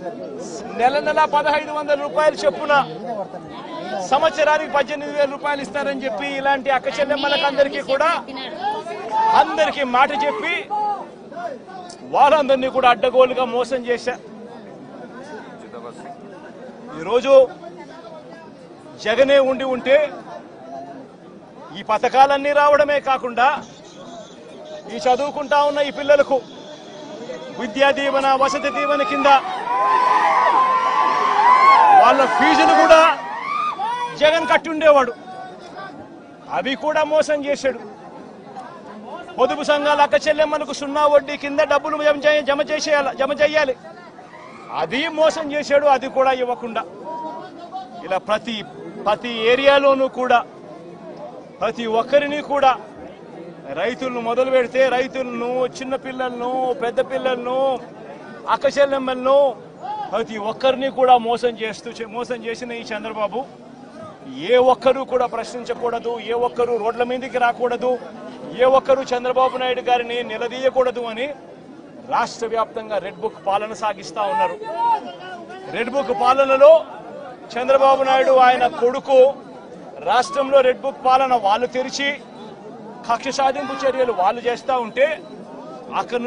నెల నెల 1500 రూపాయలు చొప్పున సంవత్సరానికి 18,000 రూపాయలు ఇస్తారని చెప్పి ఇలాంటి అక్క చెల్లెమ్మలకు అందరికీ మాట చెప్పి వాళ్ళందరినీ కూడా అడ్డగోలుగా మోసం చేశా. ఈరోజు జగనే ఉంటే ఈ పథకాలన్నీ రావడమే కాకుండా ఈ చదువుకుంటా ఉన్న ఈ పిల్లలకు విద్యా దీవెన వసతి దీవెన కింద వాళ్ళ ఫీజులు కూడా జగన్ కట్టుండేవాడు. అవి కూడా మోసం చేశాడు. పొదుపు సంఘాల అక్క చెల్లెమ్మలకు 0 వడ్డీ కింద డబ్బులు జమ చేయాలి, అది మోసం చేశాడు. అది కూడా ఇవ్వకుండా ఇలా ప్రతి ఏరియాలోనూ కూడా ప్రతి ఒక్కరిని కూడా రైతులను మొదలు పెడితే రైతులను, చిన్న పిల్లలను, పెద్ద పిల్లలను, అక్క చెల్లెమ్మలను ప్రతి ఒక్కరిని కూడా మోసం చేసిన ఈ చంద్రబాబు ఏ ఒక్కరూ కూడా ప్రశ్నించకూడదు, ఏ ఒక్కరూ రోడ్ల మీదకి రాకూడదు, ఏ ఒక్కరూ చంద్రబాబు నాయుడు గారిని నిలదీయకూడదు అని రాష్ట్ర వ్యాప్తంగా రెడ్ బుక్ పాలన సాగిస్తా ఉన్నారు. రెడ్ బుక్ పాలనలో చంద్రబాబు నాయుడు ఆయన కొడుకు రాష్ట్రంలో రెడ్ బుక్ పాలన వాళ్ళు తెరిచి కక్ష సాధింపు చర్యలు వాళ్ళు చేస్తూ ఉంటే అక్కడి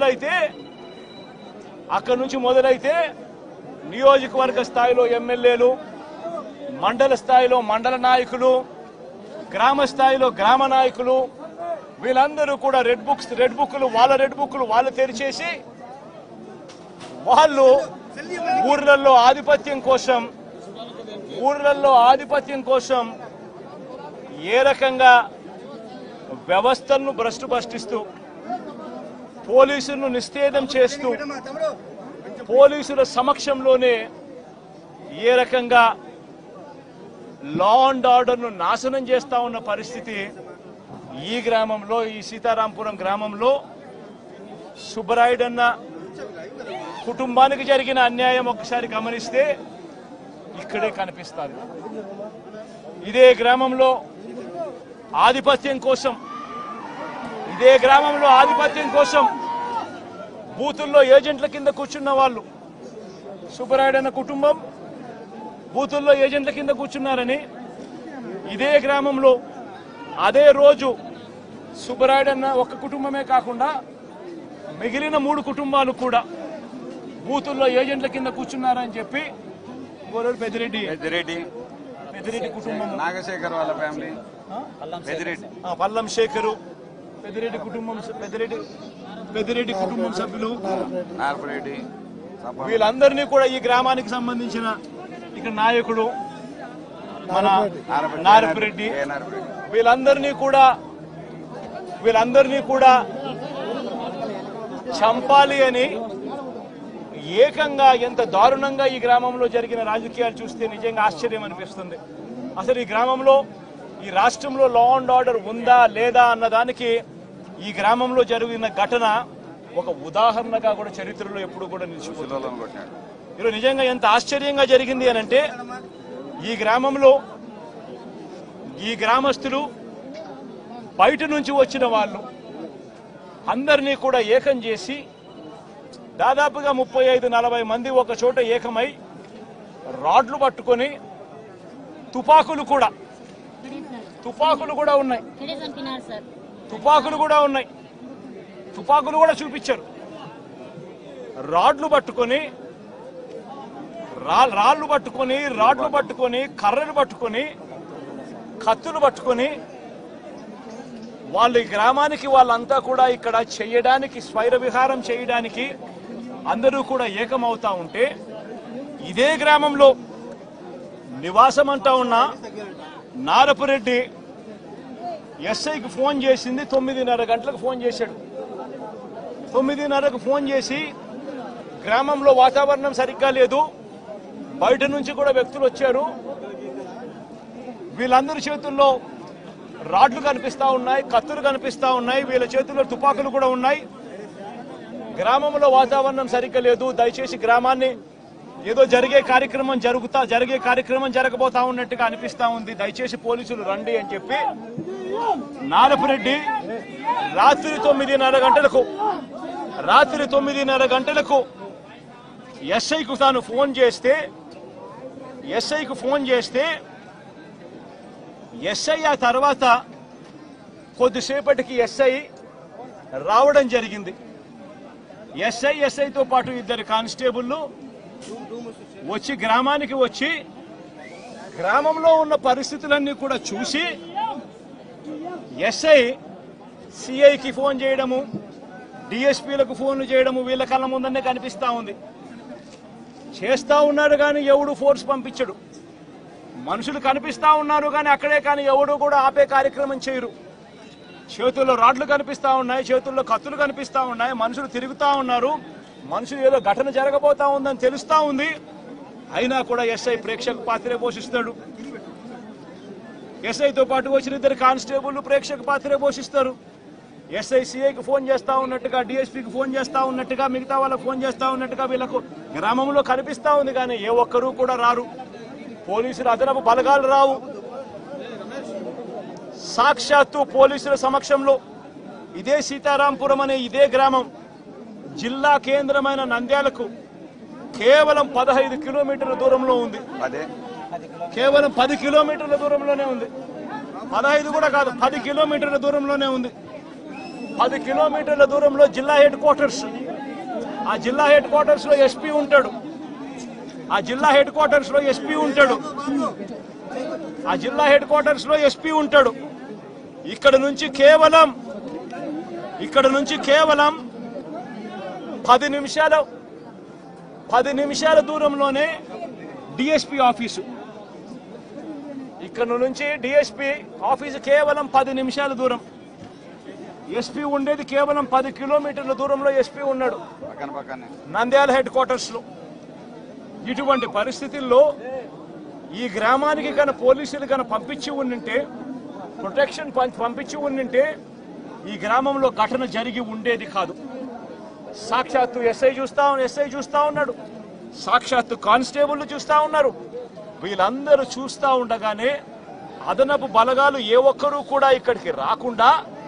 నుంచి మొదలైతే నియోజకవర్గ స్థాయిలో ఎమ్మెల్యేలు, మండల స్థాయిలో మండల నాయకులు, గ్రామ స్థాయిలో గ్రామ నాయకులు వీళ్ళందరూ కూడా రెడ్ బుక్లు వాళ్ళు తెరిచేసి వాళ్ళు ఊర్లలో ఆధిపత్యం కోసం ఏ రకంగా వ్యవస్థలను భ్రష్టుపట్టిస్తూ పోలీసులను నిస్తేదం చేస్తూ పోలీసుల సమక్షంలోనే ఏ రకంగా లా అండ్ ఆర్డర్ను నాశనం చేస్తా ఉన్న పరిస్థితి ఈ గ్రామంలో, ఈ సీతారాంపురం గ్రామంలో సుబ్బరాయుడన్న కుటుంబానికి జరిగిన అన్యాయం ఒక్కసారి గమనిస్తే ఇక్కడే కనిపిస్తుంది. ఇదే గ్రామంలో ఆధిపత్యం కోసం బూతుల్లో ఏజెంట్ల కింద కూర్చున్న వాళ్ళు, సుబ్బరాయుడన్న కుటుంబం బూతుల్లో ఏజెంట్ల కింద కూర్చున్నారని ఇదే గ్రామంలో అదే రోజు సుబ్బరాయుడన్న ఒక్క కుటుంబమే కాకుండా మిగిలిన 3 కుటుంబాలు కూడా బూతుల్లో ఏజెంట్ల కింద కూర్చున్నారని చెప్పి పెద్దిరెడ్డి కుటుంబం, నాగశేఖర్ వాళ్ళ ఫ్యామిలీ, పల్లం శేఖరు, పెద్దిరెడ్డి కుటుంబం సభ్యులు, వీళ్ళందరినీ కూడా ఈ గ్రామానికి సంబంధించిన ఇక్కడ నాయకుడు మన నారపురెడ్డి వీళ్ళందరినీ కూడా చంపాలి అని ఏకంగా ఎంత దారుణంగా ఈ గ్రామంలో జరిగిన రాజకీయాలు చూస్తే నిజంగా ఆశ్చర్యం అనిపిస్తుంది. అసలు ఈ గ్రామంలో, ఈ రాష్ట్రంలో లా అండ్ ఆర్డర్ ఉందా లేదా అన్నదానికి ఈ గ్రామంలో జరిగిన ఘటన ఒక ఉదాహరణగా కూడా చరిత్రలో ఎప్పుడు కూడా నిలిచిపోతుంది. ఈరోజు నిజంగా ఎంత ఆశ్చర్యంగా జరిగింది అనంటే ఈ గ్రామస్తులు బయట నుంచి వచ్చిన వాళ్ళు అందరినీ కూడా ఏకం చేసి దాదాపుగా 35-40 మంది ఒక చోట ఏకమై రాడ్లు పట్టుకొని తుపాకులు కూడా ఉన్నాయి, తుపాకులు కూడా చూపించారు. రాడ్లు పట్టుకొని కర్రలు పట్టుకొని కత్తులు పట్టుకొని వాళ్ళ గ్రామానికి వాళ్ళంతా కూడా ఇక్కడ చేయడానికి, స్వైర విహారం చేయడానికి అందరూ కూడా ఏకమవుతా ఉంటే ఇదే గ్రామంలో నివాసం అంటా ఉన్న నారపురెడ్డి ఎస్ఐకి ఫోన్ చేసింది 9:30 గంటలకు ఫోన్ చేశాడు. 9:30కు ఫోన్ చేసి గ్రామంలో వాతావరణం సరిగ్గా లేదు, బయట నుంచి కూడా వ్యక్తులు వచ్చారు, వీళ్ళందరి చేతుల్లో రాడ్లు కనిపిస్తా ఉన్నాయి, కత్తులు కనిపిస్తా ఉన్నాయి, వీళ్ళ చేతుల్లో తుపాకులు కూడా ఉన్నాయి, గ్రామంలో వాతావరణం సరిగ్గా లేదు, దయచేసి గ్రామాన్ని ఏదో జరిగే కార్యక్రమం జరగబోతా ఉన్నట్టుగా అనిపిస్తా ఉంది, దయచేసి పోలీసులు రండి అని చెప్పి నారపురెడ్డి రాత్రి 9:30 గంటలకు ఎస్ఐకు తాను ఫోన్ చేస్తే ఎస్ఐ ఆ తర్వాత కొద్దిసేపటికి ఎస్ఐ రావడం జరిగింది. ఎస్ఐతో పాటు ఇద్దరు కానిస్టేబుళ్ళు వచ్చి గ్రామానికి వచ్చి గ్రామంలో ఉన్న పరిస్థితులన్నీ కూడా చూసి ఎస్ఐ సిఐకి ఫోన్ చేయడము, డిఎస్పీలకు ఫోన్లు చేయడము వీళ్ళ కళ్ళ ముందనే కనిపిస్తా ఉంది. చేస్తా ఉన్నారు కానీ ఎవడు ఫోర్స్ పంపించడు. మనుషులు కనిపిస్తా ఉన్నారు కానీ అక్కడే కానీ ఎవడు కూడా ఆపే కార్యక్రమం చేయరు. చేతుల్లో రాడ్లు కనిపిస్తా ఉన్నాయి, చేతుల్లో కత్తులు కనిపిస్తా ఉన్నాయి, మనుషులు తిరుగుతా ఉన్నారు, మనుషులు ఏదో ఘటన జరగబోతా ఉందని తెలుస్తా ఉంది. అయినా కూడా ఎస్ఐ ప్రేక్షక పాత్రే పోషిస్తాడు. ఎస్ఐతో పాటు వచ్చిన ఇద్దరు కానిస్టేబుల్ ప్రేక్షక పాత్రే పోషిస్తారు. ఎస్ఐ సిఐకి ఫోన్ చేస్తా ఉన్నట్టుగా, డిఎస్పీకి ఫోన్ చేస్తా ఉన్నట్టుగా, మిగతా వాళ్ళకి ఫోన్ చేస్తా ఉన్నట్టుగా వీళ్ళకు గ్రామంలో కనిపిస్తా ఉంది కానీ ఏ ఒక్కరూ కూడా రారు. పోలీసులు అదనపు బలగాలు రావు. సాక్షాత్తు పోలీసుల సమక్షంలో ఇదే సీతారాంపురం అనే ఇదే గ్రామం జిల్లా కేంద్రమైన నంద్యాలకు కేవలం 15 కిలోమీటర్ల దూరంలో ఉంది. కేవలం 10 కిలోమీటర్ల దూరంలోనే ఉంది. 15 కూడా కాదు, 10 కిలోమీటర్ల దూరంలోనే ఉంది. 10 కిలోమీటర్ల దూరంలో జిల్లా హెడ్ క్వార్టర్స్. ఆ జిల్లా హెడ్ క్వార్టర్స్ లో ఎస్పీ ఉంటాడు. ఆ జిల్లా హెడ్ క్వార్టర్స్ లో ఎస్పీ ఉంటాడు. ఆ జిల్లా హెడ్ క్వార్టర్స్ లో ఎస్పీ ఉంటాడు. ఇక్కడ నుంచి కేవలం 10 నిమిషాల దూరంలోనే డిఎస్పీ ఆఫీసు. ఇక్కడ నుంచి డిఎస్పీ ఆఫీసు కేవలం 10 నిమిషాల దూరం. ఎస్పీ ఉండేది కేవలం 10 కిలోమీటర్ల దూరంలో ఎస్పీ ఉన్నాడు నంద్యాల హెడ్ క్వార్టర్స్ లో. ఇటువంటి పరిస్థితుల్లో ఈ గ్రామానికి కనుక పోలీసులు కనుక పంపించి ఉండింటే, ప్రొటెక్షన్ పంపించి ఉండింటే ఈ గ్రామంలో ఘటన జరిగి ఉండేది కాదు. సాక్షాత్తు ఎస్ఐ చూస్తా ఉన్నాడు, సాక్షాత్తు కానిస్టేబుల్ చూస్తా ఉన్నారు. వీళ్ళందరూ చూస్తా ఉండగానే అదనపు బలగాలు ఏ ఒక్కరూ కూడా ఇక్కడికి రాకుండా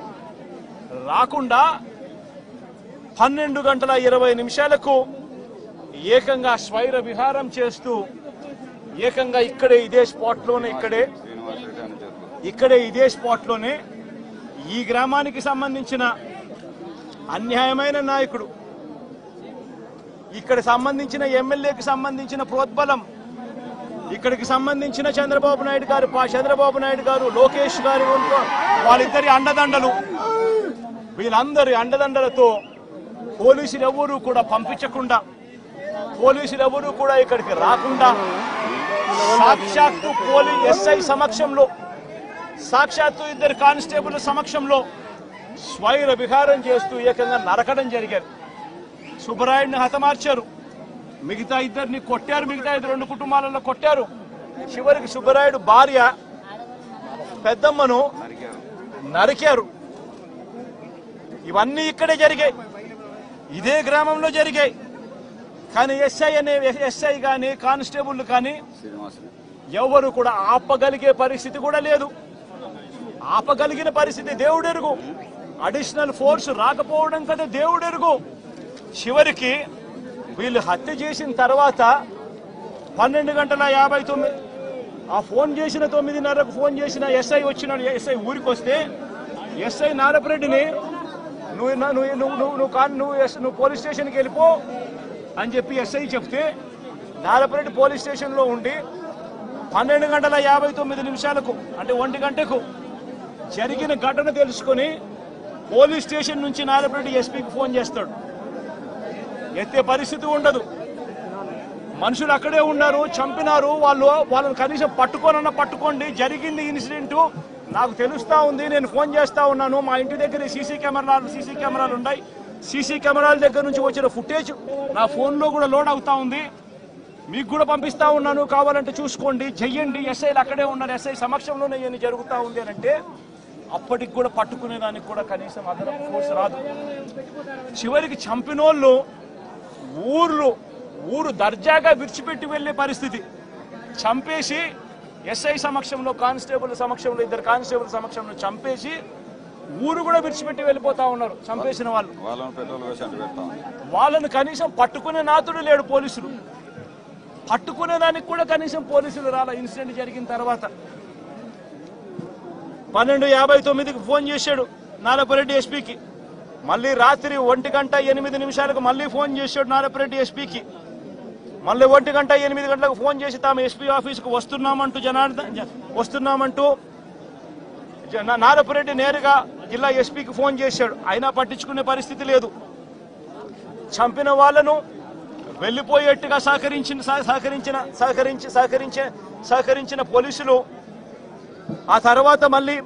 12:20 ఏకంగా స్వైర విహారం చేస్తూ ఏకంగా ఇక్కడే ఇదే స్పాట్లోనే ఈ గ్రామానికి సంబంధించిన అన్యాయమైన నాయకుడు, ఇక్కడ సంబంధించిన ఎమ్మెల్యేకి సంబంధించిన ప్రోద్బలం, ఇక్కడికి సంబంధించిన చంద్రబాబు నాయుడు గారు, లోకేష్ గారు, వాళ్ళిద్దరి అండదండలు, వీళ్ళందరి అండదండలతో పోలీసులు ఎవరూ కూడా పంపించకుండా, పోలీసులు ఎవరూ కూడా ఇక్కడికి రాకుండా సాక్షాత్తు ఎస్ఐ సమక్షంలో, సాక్షాత్తు ఇద్దరు కానిస్టేబుల్ సమక్షంలో స్వైర విహారం చేస్తూ ఏకంగా నరకడం జరిగారు. సుబ్బరాయుడిని హతమార్చారు, మిగతా ఇద్దరిని కొట్టారు, మిగతా 2 కుటుంబాలలో కొట్టారు. చివరికి సుబ్బరాయుడు భార్య పెద్దమ్మను నరికారు. ఇవన్నీ ఇక్కడే జరిగాయి, ఇదే గ్రామంలో జరిగాయి. కానీ ఎస్ఐ కానీ కానిస్టేబుల్ కానీ ఎవరు కూడా ఆపగలిగే పరిస్థితి కూడా లేదు. ఆపగలిగిన పరిస్థితి దేవుడెరుగు, అడిషనల్ ఫోర్స్ రాకపోవడం కదా దేవుడెరుగు. చివరికి వీళ్ళు హత్య చేసిన తర్వాత 12:59 ఆ ఫోన్ చేసిన 9:30కు ఫోన్ చేసిన ఎస్ఐ వచ్చినాడు. ఎస్ఐ ఊరికి వస్తే ఎస్ఐ నారపరెడ్డిని నువ్వు పోలీస్ స్టేషన్కి వెళ్ళిపో అని చెప్పి ఎస్ఐ చెప్తే నారపరెడ్డి పోలీస్ స్టేషన్లో ఉండి 12:59 అంటే 1 గంటకు జరిగిన ఘటన తెలుసుకొని పోలీస్ స్టేషన్ నుంచి నారపరెడ్డి ఎస్పీకి ఫోన్ చేస్తాడు. ఎత్తే పరిస్థితి ఉండదు. మనుషులు అక్కడే ఉన్నారు, చంపినారు, వాళ్ళని కనీసం పట్టుకోండి, జరిగింది ఇన్సిడెంట్ నాకు తెలుస్తా ఉంది, నేను ఫోన్ చేస్తా ఉన్నాను, మా ఇంటి దగ్గర సీసీ కెమెరాలు ఉన్నాయి, సీసీ కెమెరాల దగ్గర నుంచి వచ్చిన ఫుటేజ్ నా ఫోన్లో కూడా లోడ్ అవుతా ఉంది, మీకు కూడా పంపిస్తా ఉన్నాను, కావాలంటే చూసుకోండి, చెయ్యండి. ఎస్ఐలు అక్కడే ఉన్నారు, ఎస్ఐ సమక్షంలోనే ఇవన్నీ జరుగుతూ ఉంది అని అంటే అప్పటికి కూడా పట్టుకునేదానికి కూడా కనీసం అదనపు ఫోర్స్ రాదు. చివరికి చంపినోళ్ళు ఊరు దర్జాగా విడిచిపెట్టి వెళ్లే పరిస్థితి. చంపేసి ఎస్ఐ సమక్షంలో, కానిస్టేబుల్ సమక్షంలో, 2 కానిస్టేబుల్ సమక్షంలో చంపేసి ఊరు కూడా విడిచిపెట్టి వెళ్ళిపోతా ఉన్నారు చంపేసిన వాళ్ళు. వాళ్ళను కనీసం పట్టుకునే నాతుడు లేడు. పోలీసులు పట్టుకునే దానికి కూడా కనీసం పోలీసులు రాలా. ఇన్సిడెంట్ జరిగిన తర్వాత 12:59కి ఫోన్ చేశాడు నారపరెడ్డి ఎస్పీకి. మళ్ళీ రాత్రి 1:08 మళ్ళీ ఫోన్ చేశాడు నారపరెడ్డి ఎస్పీకి. మళ్ళీ 1:08 ఫోన్ చేసి తాము ఎస్పీ ఆఫీస్కు వస్తున్నామంటూ నారపరెడ్డి నేరుగా జిల్లా ఎస్పీకి ఫోన్ చేశాడు. అయినా పట్టించుకునే పరిస్థితి లేదు. చంపిన వాళ్లను వెళ్లిపోయేట్టుగా సహకరించిన పోలీసులు ఆ తర్వాత మళ్ళీ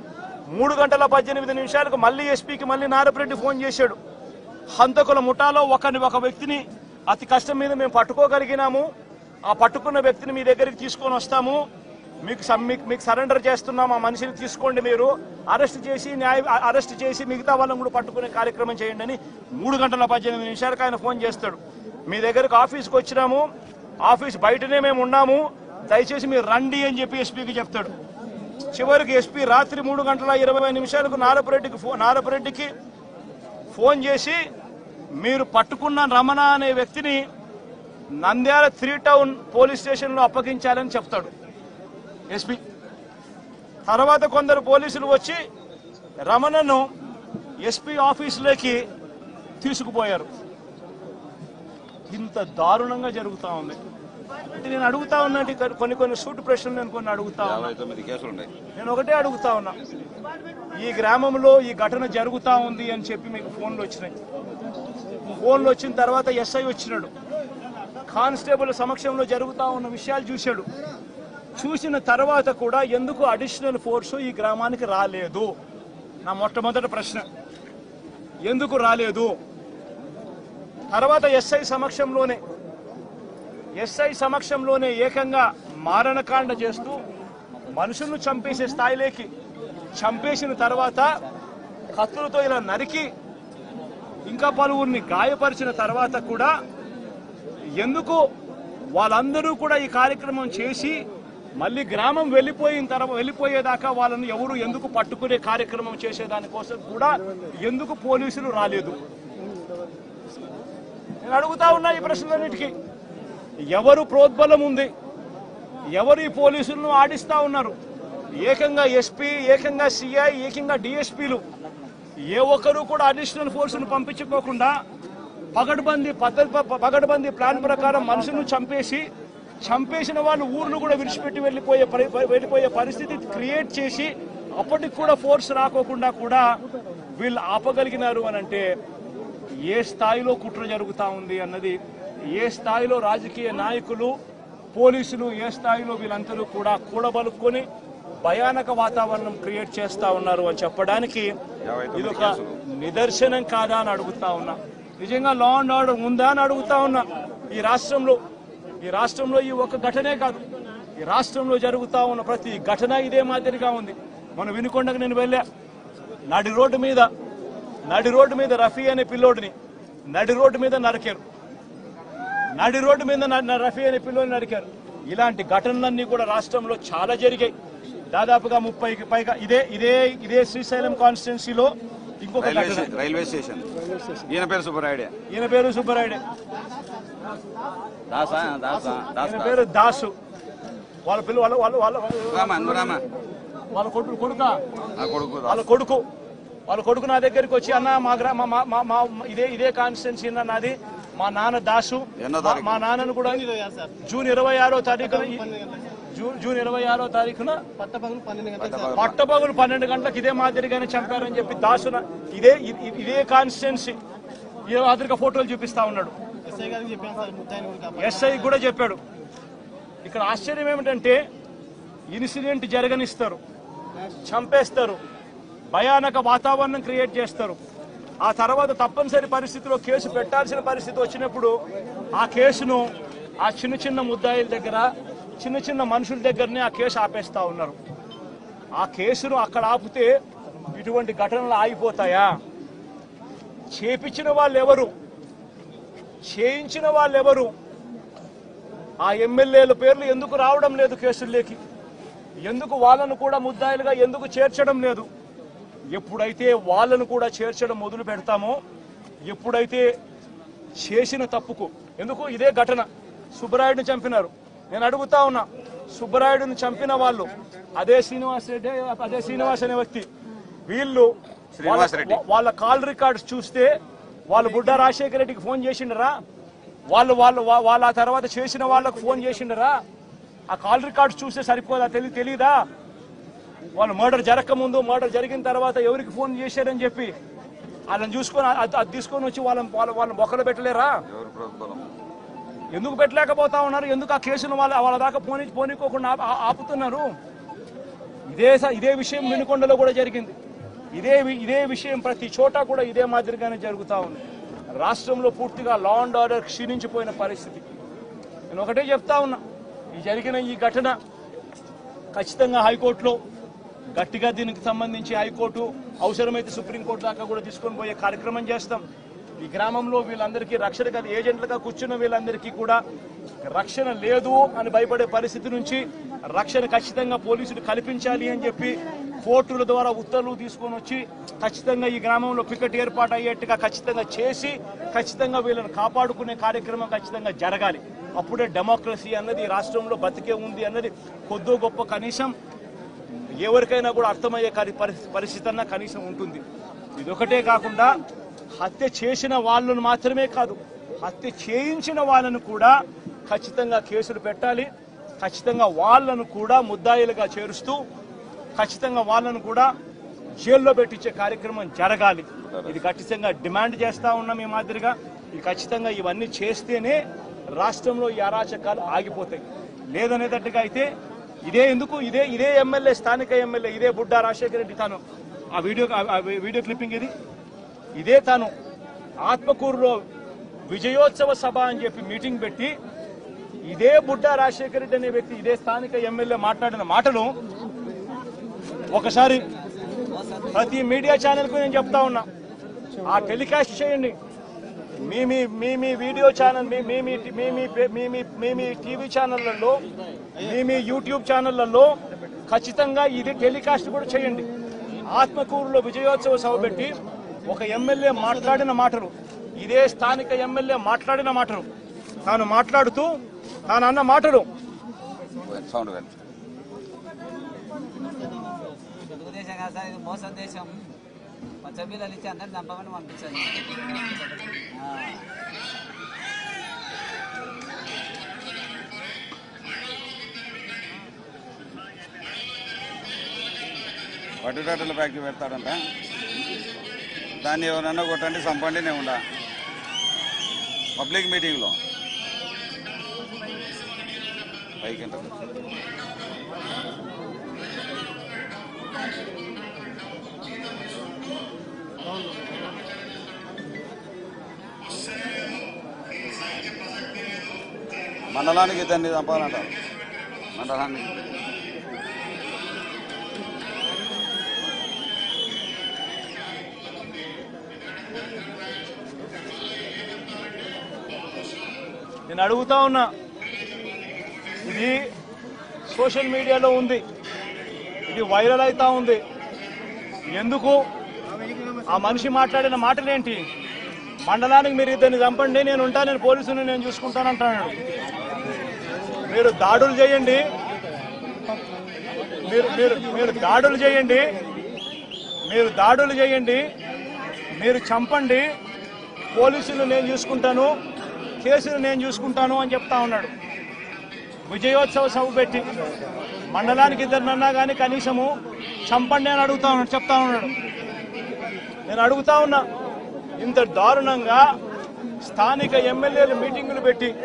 3:18 మళ్ళీ ఎస్పీకి మళ్ళీ నారపరెడ్డి ఫోన్ చేశాడు. హంతకుల ముఠాలో ఒక వ్యక్తిని అతి కష్టం మీద మేము పట్టుకోగలిగినాము. ఆ పట్టుకున్న వ్యక్తిని మీ దగ్గరికి తీసుకొని వస్తాము, మీకు సరెండర్ చేస్తున్నాం, ఆ మనిషిని తీసుకోండి, మీరు అరెస్ట్ చేసి మిగతా వాళ్ళని కూడా పట్టుకునే కార్యక్రమం చేయండి అని 3:18 ఆయన ఫోన్ చేస్తాడు. మీ దగ్గరకు ఆఫీస్కి వచ్చినాము, ఆఫీస్ బయటనే మేము ఉన్నాము, దయచేసి మీరు రండి అని చెప్పి ఎస్పీకి చెప్తాడు. చివరికి ఎస్పీ రాత్రి 3:20 నారపరెడ్డికి ఫోన్ చేసి మీరు పట్టుకున్న రమణ అనే వ్యక్తిని నంద్యాల 3 టౌన్ పోలీస్ స్టేషన్లో అప్పగించాలని చెప్తాడు ఎస్పీ. తర్వాత కొందరు పోలీసులు వచ్చి రమణను ఎస్పీ ఆఫీసులోకి తీసుకుపోయారు. ఇంత దారుణంగా జరుగుతా ఉంది. నేను అడుగుతా ఉన్నా, కొన్ని సూటు ప్రశ్నలు నేను కొన్ని అడుగుతా ఉన్నా. నేను ఒకటే అడుగుతా ఉన్నా, ఈ గ్రామంలో ఈ ఘటన జరుగుతా ఉంది అని చెప్పి మీకు ఫోన్లు వచ్చినాయి. ఫోన్లు వచ్చిన తర్వాత ఎస్ఐ వచ్చినాడు, కానిస్టేబుల్ సమక్షంలో జరుగుతా ఉన్న విషయాలు చూశాడు. చూసిన తర్వాత కూడా ఎందుకు అడిషనల్ ఫోర్సు ఈ గ్రామానికి రాలేదు? నా మొట్టమొదటి ప్రశ్న, ఎందుకు రాలేదు? తర్వాత ఎస్ఐ సమక్షంలోనే ఏకంగా మారణకాండ చేస్తూ మనుషులను చంపేసే స్థాయిలోకి చంపేసిన తర్వాత కత్తులతో ఇలా నరికి ఇంకా పలువురిని గాయపరిచిన తర్వాత కూడా ఎందుకు వాళ్ళందరూ కూడా ఈ కార్యక్రమం చేసి మళ్ళీ గ్రామం వెళ్ళిపోయేదాకా వాళ్ళని ఎవరు ఎందుకు పట్టుకునే కార్యక్రమం చేసేదానికోసం కూడా ఎందుకు పోలీసులు రాలేదు? నేను అడుగుతా ఉన్నా ఈ ప్రశ్నలన్నిటికీ. ఎవరు ప్రోద్బలం ఉంది? ఎవరు ఈ పోలీసులను ఆడిస్తా ఉన్నారు? ఏకంగా ఎస్పీ, ఏకంగా సిఐ, ఏకంగా డిఎస్పీలు ఏ ఒక్కరు కూడా అడిషనల్ ఫోర్సును పంపించుకోకుండా పగడ్బందీ ప్లాన్ ప్రకారం మనుషులను చంపేసిన వాళ్ళు ఊర్లు కూడా విడిచిపెట్టి వెళ్ళిపోయే పరిస్థితి క్రియేట్ చేసి అప్పటికి కూడా ఫోర్స్ రాకోకుండా కూడా వీళ్ళు ఆపగలిగినారు అని అంటే ఏ స్థాయిలో కుట్ర జరుగుతూ ఉంది అన్నది, ఏ స్థాయిలో రాజకీయ నాయకులు, పోలీసులు, ఏ స్థాయిలో వీళ్ళందరూ కూడా కూడబలుక్కొని భయానక వాతావరణం క్రియేట్ చేస్తా ఉన్నారు అని చెప్పడానికి ఇది ఒక నిదర్శనం కాదా అని అడుగుతా ఉన్నా. నిజంగా లా అండ్ ఆర్డర్ ఉందా అని అడుగుతా ఉన్నా. ఈ రాష్ట్రంలో ఈ ఒక ఘటనే కాదు, ఈ రాష్ట్రంలో జరుగుతా ఉన్న ప్రతి ఘటన ఇదే మాదిరిగా ఉంది. మనం వినుకొండకు నేను వెళ్ళా, నడి రోడ్డు మీద రఫీ అనే పిల్లోడిని నడి రోడ్డు మీద నరికారు. రఫీ అనే పిల్లోడిని నరికారు. ఇలాంటి ఘటనలన్నీ కూడా రాష్ట్రంలో చాలా జరిగాయి. దాదాపుగా 30కి పైగా ఇదే శ్రీశైలం కాన్స్టిట్యున్సీలో ఇంకొక రైల్వే స్టేషన్. ఈయన పేరు సుబ్బరాయుడే. పేరు దాసు. వాళ్ళ కొడుకు నా దగ్గరికి వచ్చి, అన్న మా ఇదే కాన్స్టిట్యున్సీ అన్న నాది, మా నాన్న దాసు, మా నాన్నను కూడా జూన్ 26వ తారీఖున పట్టపగలు 12 గంటలకు ఇదే మాదిరిగానే చంపారని చెప్పి దాసున ఇదే కాన్స్టిట్యున్సీ ఆధునిక ఫోటోలు చూపిస్తా ఉన్నాడు. ఎస్ఐ కూడా చెప్పాడు. ఇక్కడ ఆశ్చర్యం ఏమిటంటే ఇన్సిడెంట్ జరగనిస్తారు, చంపేస్తారు, భయానక వాతావరణం క్రియేట్ చేస్తారు. ఆ తర్వాత తప్పనిసరి పరిస్థితిలో కేసు పెట్టాల్సిన పరిస్థితి వచ్చినప్పుడు ఆ కేసును ఆ చిన్న ముద్దాయిల దగ్గర, చిన్న మనుషుల దగ్గరనే ఆ కేసు ఆపేస్తా ఉన్నారు. ఆ కేసును అక్కడ ఆపితే ఇటువంటి ఘటనలు ఆగిపోతాయా? చేపించిన వాళ్ళు ఎవరు? చేయించిన వాళ్ళు ఎవరు? ఆ ఎమ్మెల్యేల పేర్లు ఎందుకు రావడం లేదు కేసుల్లోకి? ఎందుకు వాళ్ళను కూడా ముద్దాయిలుగా ఎందుకు చేర్చడం లేదు? ఎప్పుడైతే వాళ్ళను కూడా చేర్చడం మొదలు పెడతామో, ఎప్పుడైతే చేసిన తప్పుకు, ఎందుకు ఇదే ఘటన సుబ్బరాయుడిని చంపినారు. నేను అడుగుతా ఉన్నా, సుబ్బరాయుడిని చంపిన వాళ్ళు అదే శ్రీనివాస్ రెడ్డి, అదే శ్రీనివాస్ అనే వ్యక్తి, వీళ్ళు వాళ్ళ కాల్ రికార్డ్స్ చూస్తే వాళ్ళు బుడ్డా రాజశేఖర రెడ్డికి ఫోన్ చేసిండరా? వాళ్ళ ఆ తర్వాత చేసిన వాళ్ళకు ఫోన్ చేసిండరా? ఆ కాల్ రికార్డ్స్ చూస్తే సరిపోదా? తెలీదా? వాళ్ళు మర్డర్ జరగకముందు, మర్డర్ జరిగిన తర్వాత ఎవరికి ఫోన్ చేశారని చెప్పి వాళ్ళని చూసుకొని అది తీసుకొని వచ్చి వాళ్ళ మొక్కలు పెట్టలేరా? ఎందుకు పెట్టలేకపోతా ఉన్నారు? ఎందుకు ఆ కేసును వాళ్ళ దాకా పోనీకోకుండా ఆపుతున్నారు? ఇదే విషయం వినుకొండలో కూడా జరిగింది. ఇదే విషయం ప్రతి చోట కూడా ఇదే మాదిరిగానే జరుగుతూ ఉంది. రాష్ట్రంలో పూర్తిగా లా అండ్ ఆర్డర్ క్షీణించిపోయిన పరిస్థితి. నేను ఒకటే చెప్తా ఉన్నా, ఈ జరిగిన ఈ ఘటన ఖచ్చితంగా హైకోర్టులో గట్టిగా దీనికి సంబంధించి హైకోర్టు అవసరమైతే సుప్రీంకోర్టు దాకా కూడా తీసుకొని పోయే కార్యక్రమం చేస్తాం. ఈ గ్రామంలో వీళ్ళందరికీ రక్షణ కాదు, ఏజెంట్లుగా కూర్చున్న వీళ్ళందరికీ కూడా రక్షణ లేదు అని భయపడే పరిస్థితి నుంచి రక్షణ ఖచ్చితంగా పోలీసులు కల్పించాలి అని చెప్పి కోర్టుల ద్వారా ఉత్తర్వులు తీసుకొని వచ్చి ఖచ్చితంగా ఈ గ్రామంలో పికెట్ ఏర్పాటు అయ్యేట్టుగా ఖచ్చితంగా చేసి ఖచ్చితంగా వీళ్ళని కాపాడుకునే కార్యక్రమం ఖచ్చితంగా జరగాలి. అప్పుడే డెమోక్రసీ అన్నది ఈ రాష్ట్రంలో బతికే ఉంది అన్నది కొద్దో గొప్ప కనీసం ఎవరికైనా కూడా అర్థమయ్యే పరిస్థితి అన్న కనీసం ఉంటుంది. ఇదొకటే కాకుండా హత్య చేసిన వాళ్ళను మాత్రమే కాదు, హత్య చేయించిన వాళ్ళను కూడా ఖచ్చితంగా కేసులు పెట్టాలి. ఖచ్చితంగా వాళ్ళను కూడా ముద్దాయిలుగా చేరుస్తూ ఖచ్చితంగా వాళ్ళను కూడా జైల్లో పెట్టించే కార్యక్రమం జరగాలి. ఇది ఖచ్చితంగా డిమాండ్ చేస్తా ఉన్నాం. ఈ మాదిరిగా ఇది ఖచ్చితంగా ఇవన్నీ చేస్తేనే రాష్ట్రంలో ఈ అరాచకాలు ఆగిపోతాయి. లేదనేటట్టుగా అయితే ఇదే ఎమ్మెల్యే, స్థానిక ఎమ్మెల్యే ఇదే బుడ్డా రాజశేఖర రెడ్డి, తాను ఆ వీడియో క్లిప్పింగ్ ఇదే తాను ఆత్మకూరులో విజయోత్సవ సభ అని చెప్పి మీటింగ్ పెట్టి ఇదే బుడ్డా రాజశేఖర రెడ్డి అనే వ్యక్తి, ఇదే స్థానిక ఎమ్మెల్యే మాట్లాడిన మాటలు ఒకసారి ప్రతి మీడియా ఛానల్కు నేను చెప్తా ఉన్నా, ఆ టెలికాస్ట్ చేయండి. మీ వీడియో ఛానల్, మీ టీవీ ఛానళ్లలో, మీ యూట్యూబ్ ఛానళ్లలో ఖచ్చితంగా ఇది టెలికాస్ట్ కూడా చేయండి. ఆత్మకూరులో విజయోత్సవ సభ పెట్టి ఒక ఎమ్మెల్యే మాట్లాడిన మాటలు, ఇదే స్థానిక ఎమ్మెల్యే మాట్లాడిన మాటలు, తాను మాట్లాడుతూ తాను అన్న మాటలు తెలుగుదేశం కాదు సార్, ఇది మోసం దేశం. పచ్చబిల్లలు ఇచ్చి అందరిని చంపమని పంపించండి. పట్టుటాటల ఫ్యాక్టరీ పెడతాడంట, దాన్ని ఎవరన్నా కొట్టండి చంపండి నేను ఉండా పబ్లిక్ మీటింగ్లో పైకి మండలానికి ఇద్దరిని చంపాలంటారు. మండలానికి నేను అడుగుతా ఉన్నా, ఇది సోషల్ మీడియాలో ఉంది, ఇది వైరల్ అవుతా ఉంది. ఎందుకు? ఆ మనిషి మాట్లాడిన మాటలేంటి? మండలానికి మీరు ఇద్దరిని చంపండి, నేను ఉంటాను, నేను పోలీసుని నేను చూసుకుంటానంటాడు. మీరు దాడులు చేయండి, మీరు దాడులు చేయండి, మీరు చంపండి, పోలీసులు నేను చూసుకుంటాను, కేసులు నేను చూసుకుంటాను అని చెప్తా ఉన్నాడు. విజయోత్సవ సభ పెట్టి మండలానికి ఇద్దరినన్నా కానీ కనీసము చంపండి అని చెప్తా ఉన్నాడు. నేను అడుగుతా ఉన్నా, ఇంత దారుణంగా స్థానిక ఎమ్మెల్యేలు మీటింగులు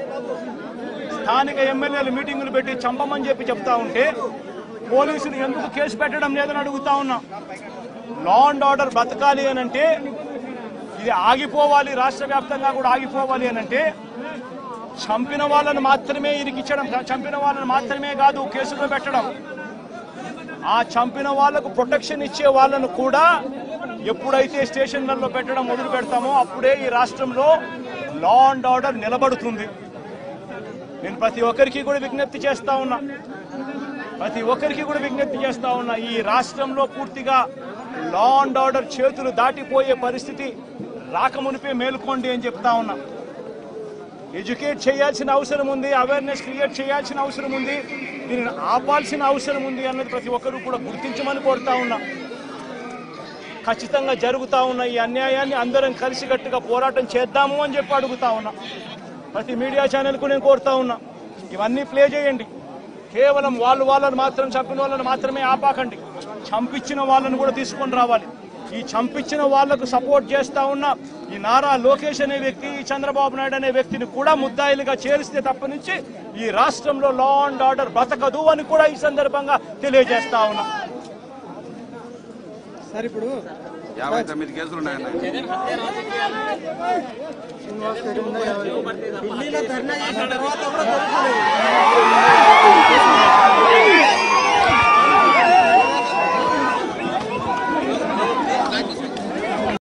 పెట్టి చంపమని చెప్పి చెప్తా ఉంటే పోలీసులు ఎందుకు కేసు పెట్టడం లేదని అడుగుతా ఉన్నా. లా అండ్ ఆర్డర్ బతకాలి అనంటే, ఇది ఆగిపోవాలి, రాష్ట్ర వ్యాప్తంగా కూడా ఆగిపోవాలి అనంటే చంపిన వాళ్ళను మాత్రమే ఇరికించడం, చంపిన వాళ్ళని మాత్రమే కాదు కేసులో పెట్టడం, ఆ చంపిన వాళ్లకు ప్రొటెక్షన్ ఇచ్చే వాళ్ళను కూడా ఎప్పుడైతే స్టేషన్లలో పెట్టడం మొదలు పెడతామో అప్పుడే ఈ రాష్ట్రంలో లా అండ్ ఆర్డర్ నిలబడుతుంది. నేను ప్రతి ఒక్కరికి కూడా విజ్ఞప్తి చేస్తా ఉన్నా, ఈ రాష్ట్రంలో పూర్తిగా లా అండ్ ఆర్డర్ చేతులు దాటిపోయే పరిస్థితి రాకమునిపే మేలుకోండి అని చెప్తా ఉన్నా. ఎడ్యుకేట్ చేయాల్సిన అవసరం ఉంది, అవేర్నెస్ క్రియేట్ చేయాల్సిన అవసరం ఉంది, దీనిని ఆపాల్సిన అవసరం ఉంది అన్నది ప్రతి ఒక్కరూ కూడా గుర్తించమని కోరుతా ఉన్నా. ఖచ్చితంగా జరుగుతూ ఉన్న ఈ అన్యాయాన్ని అందరం కలిసికట్టుగా పోరాటం చేద్దాము అని చెప్పి అడుగుతా ఉన్నా. ప్రతి మీడియా ఛానల్కు నేను కోరుతా ఉన్నా, ఇవన్నీ ప్లే చేయండి. కేవలం వాళ్ళని మాత్రం చంపిన వాళ్ళని మాత్రమే ఆపాకండి, చంపించిన వాళ్ళని కూడా తీసుకొని రావాలి. ఈ చంపించిన వాళ్లకు సపోర్ట్ చేస్తా ఉన్న ఈ నారా లోకేష్ అనే వ్యక్తి, ఈ చంద్రబాబు నాయుడు అనే వ్యక్తిని కూడా ముద్దాయిలుగా చేరిస్తే తప్ప నుంచి ఈ రాష్ట్రంలో లా అండ్ ఆర్డర్ బతకదు అని కూడా ఈ సందర్భంగా తెలియజేస్తా ఉన్నా. సార్ ఇప్పుడు 59 కేసులు ఉన్నాయన్న. ఢిల్లీలో ధర్నా చేసిన తర్వాత కూడా